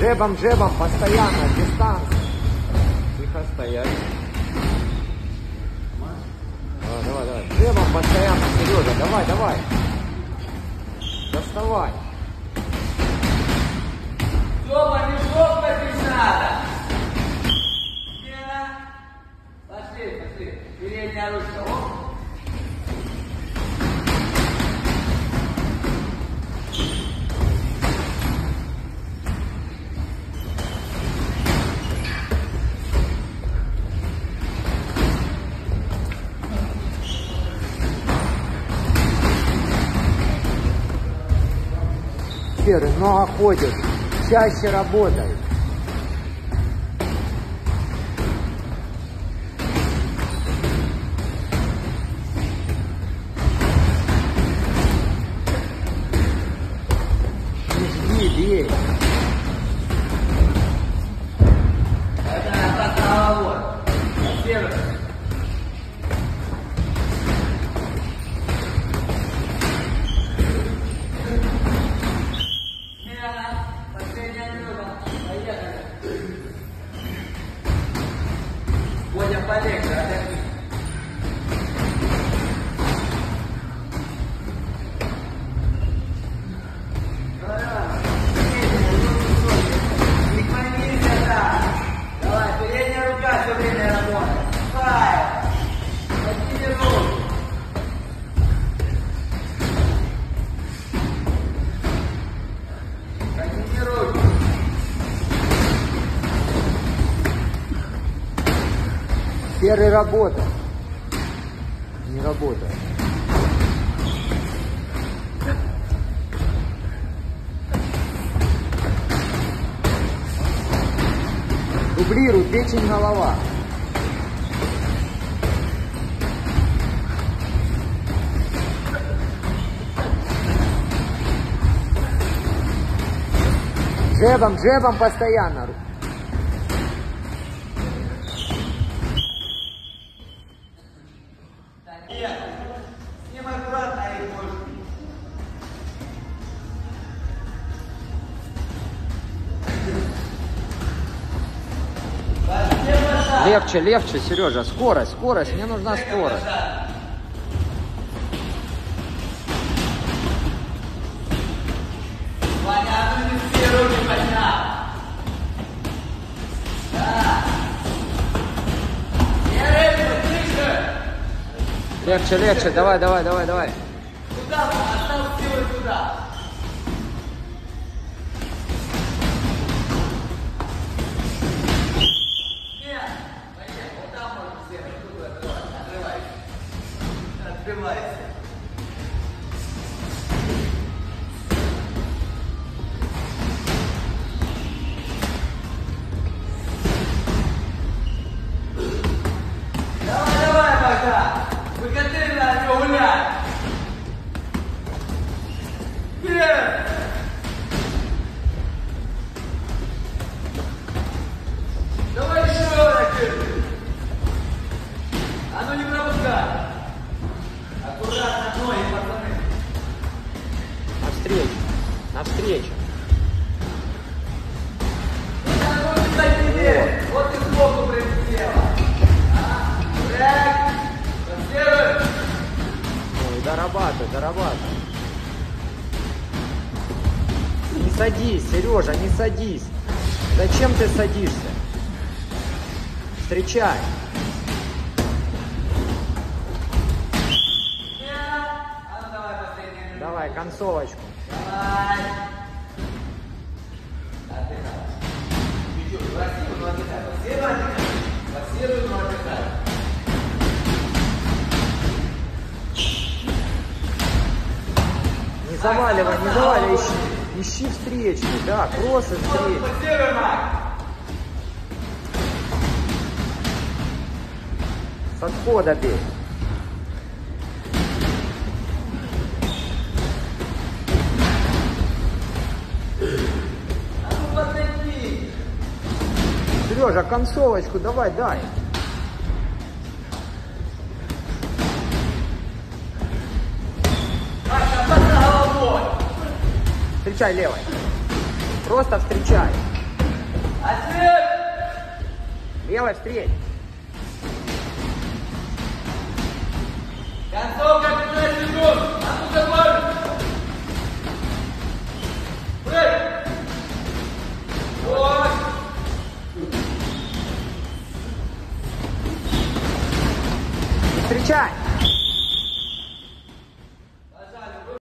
Джебом, постоянно, дистанция. Тихо стоять. Давай. Джебом постоянно, Сережа, давай. Доставай. Жоба, не жопа, не надо. Пошли. Передняя ручка. Оп. Серый, много ходишь, чаще работай. Не жди, бей. Это назад головой. Первый. Последняя минута. Поехали. Бодя, полегче, отдохни. Давай, передняя рука все время работает. Подними руку. Подними руку. Серый работа. Не работает. Дублируй, печень, голова. Джебом постоянно. Нет, с ним аккуратно и больше. Легче, Сережа. Скорость. Мне нужна скорость. Ваня, ну не все руки поднял. Да. Легче. Давай. Куда? Осталось силы туда. Нет. Понятно. Вот там можно сделать. Тут открывайся. Давай, Богдан. Выходи на него гулять. Вперед. Давай еще ракеты. А ну не пропускай. Аккуратно ноги, пацаны. Навстречу. Вот и сбоку прилетело. Так, следует. Ой, дорабатывай. Не садись, Сережа, не садись. Зачем ты садишься? Встречай. А ну давай последний. Давай, концовочку. Давай. Отдыхай. Чуть-чуть, красиво, но отдыхай. Пассируй, но отдыхай. Не заваливай, ищи встречный, да, кроссы встречи. Пассируй, Мак. С отхода бей. А ну подойди. Сережа, концовочку давай, дай. Маша, под головой. Встречай левой. Просто встречай. Ответ! Левой встреть.